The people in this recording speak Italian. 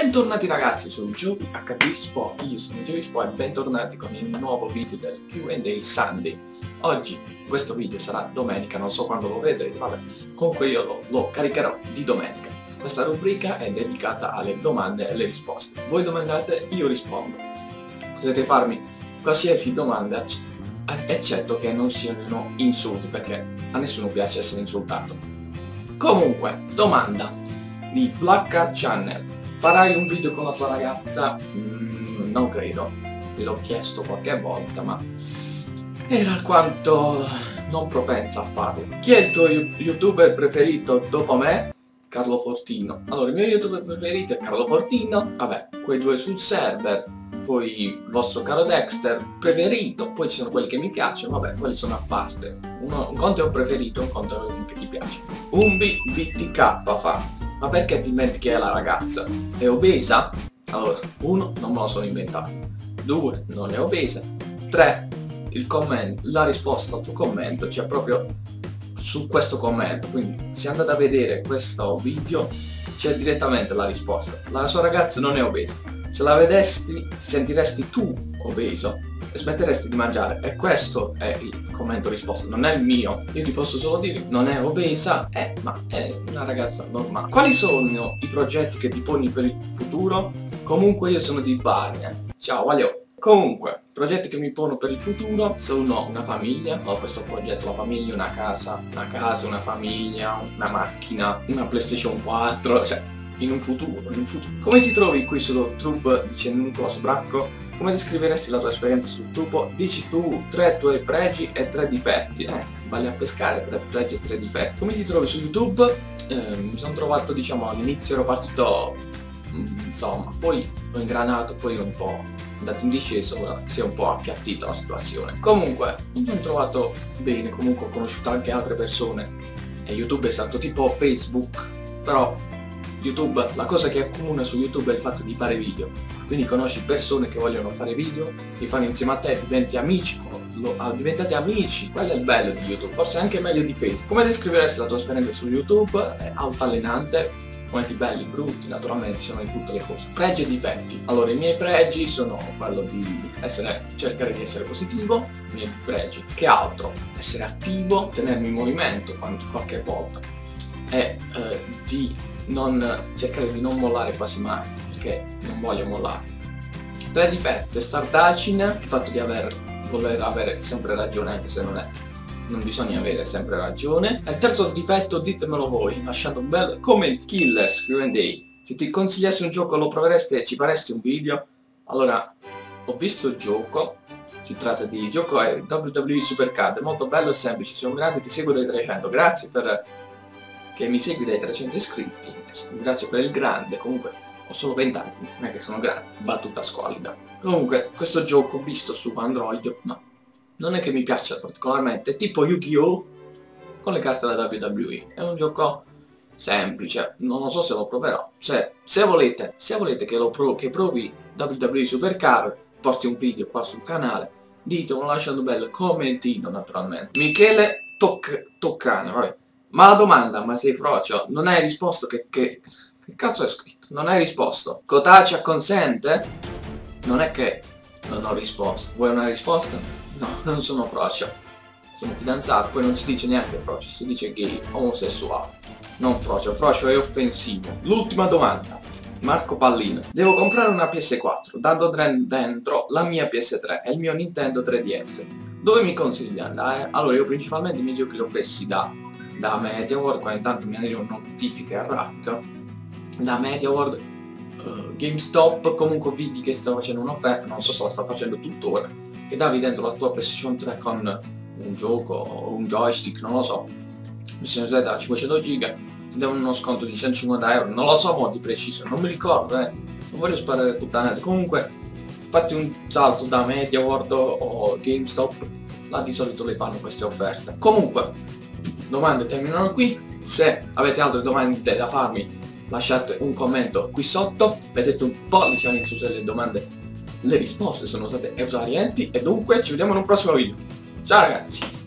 Bentornati ragazzi su Giochi HD Sport, io sono Giochi Sport e bentornati con il nuovo video del Q&A Sunday. Oggi questo video sarà domenica, non so quando lo vedrete, vabbè, comunque io lo caricherò di domenica. Questa rubrica è dedicata alle domande e alle risposte. Voi domandate, io rispondo. Potete farmi qualsiasi domanda, eccetto che non siano insulti, perché a nessuno piace essere insultato. Comunque, domanda di Black Cat Channel. Farai un video con la tua ragazza? Non credo, l'ho chiesto qualche volta, ma era alquanto non propensa a farlo. Chi è il tuo youtuber preferito dopo me? Carlo Fortino. Allora, il mio youtuber preferito è Carlo Fortino, vabbè, quei due sul server, poi il vostro caro Dexter preferito, poi ci sono quelli che mi piacciono, vabbè, quelli sono a parte. Un conto è un preferito, un conto è uno che ti piace. Umbi BTK fa. Ma perché ti inventi che è la ragazza? È obesa? Allora, 1. Non me lo sono inventato. 2. Non è obesa. 3. Il commento, la risposta al tuo commento c'è proprio su questo commento. Quindi se andate a vedere questo video c'è direttamente la risposta. La sua ragazza non è obesa. Se la vedesti sentiresti tu obeso e smetteresti di mangiare. E questo è il commento risposta, non è il mio. Io ti posso solo dire, non è obesa, ma è una ragazza normale. Quali sono i progetti che ti poni per il futuro? Comunque io sono di Barnia. Ciao, valeu. Comunque, progetti che mi pongo per il futuro sono una famiglia, ho questo progetto, la famiglia, una casa, una famiglia, una macchina, una PlayStation 4, cioè in un futuro. Come ti trovi qui su YouTube? Dice Nicolas Bracco. Come descriveresti la tua esperienza su YouTube? Dici tu 3 tuoi pregi e 3 difetti. Vale a pescare 3 pregi e 3 difetti. Come ti trovi su YouTube? Mi sono trovato, diciamo, all'inizio ero partito, insomma, poi ho ingranato, poi un po' andato in discesa, ora si è un po' appiattita la situazione. Comunque, mi sono trovato bene, comunque ho conosciuto anche altre persone. E YouTube è stato tipo Facebook, però YouTube, la cosa che accomuna su YouTube è il fatto di fare video. Quindi conosci persone che vogliono fare video, li fanno insieme a te, diventi amici, diventate amici, quello è il bello di YouTube, forse anche meglio di Facebook. Come descriveresti la tua esperienza su YouTube? È altalenante, momenti belli, brutti, naturalmente ci sono in tutte le cose. Pregi e difetti. Allora, i miei pregi sono quello di cercare di essere positivo, i miei pregi. Che altro? Essere attivo, tenermi in movimento qualche volta. E cercare di non mollare quasi mai, perché non voglio mollare. 3 difetti: testardaggine, il fatto di voler avere sempre ragione, anche se non bisogna avere sempre ragione. E il terzo difetto, ditemelo voi, lasciate un bel comment. Killers Q&A. Se ti consigliassi un gioco lo proveresti e ci faresti un video? Allora, ho visto il gioco, si tratta di gioco è WWE Supercard, è molto bello e semplice, sei un grande, ti seguo dai 300, grazie per che mi segui dai 300 iscritti, grazie per il grande, comunque ho solo 20 anni, non è che sono grande, battuta squallida. Comunque questo gioco visto su Android, ma non è che mi piaccia particolarmente, è tipo Yu-Gi-Oh! Con le carte da WWE, è un gioco semplice, non lo so se lo proverò, se volete che provi WWE Supercar, porti un video qua sul canale, ditemelo lasciando un bel commentino naturalmente. Michele Toccane, vabbè. Ma la domanda, ma sei frocio? Non hai risposto che cazzo è scritto? Non hai risposto. Kotachi acconsente? Non è che non ho risposto. Vuoi una risposta? No, non sono frocio. Sono fidanzato, poi non si dice neanche frocio, si dice gay, omosessuale. Non frocio, frocio è offensivo. L'ultima domanda. Marco Pallino. Devo comprare una PS4, dando dentro la mia PS3 e il mio Nintendo 3DS. Dove mi consigli di andare? Allora, io principalmente i miei giochi li ho presi da MediaWorld, qua intanto mi arrivano notifiche a raffica, da MediaWorld, GameStop, comunque vidi che stava facendo un'offerta, non so se la sta facendo tuttora, che davi dentro la tua PlayStation 3 con un gioco o un joystick, non lo so, PlayStation 3 da 500 giga, ti davano uno sconto di 150 euro, non lo so mo di preciso, non mi ricordo, non voglio sparare puttanate. Comunque fatti un salto da MediaWorld o GameStop, là di solito le fanno queste offerte. Comunque, domande terminano qui, se avete altre domande da farmi lasciate un commento qui sotto, mettete un pollice in su se le domande, le risposte sono state esaurienti e dunque ci vediamo in un prossimo video. Ciao ragazzi!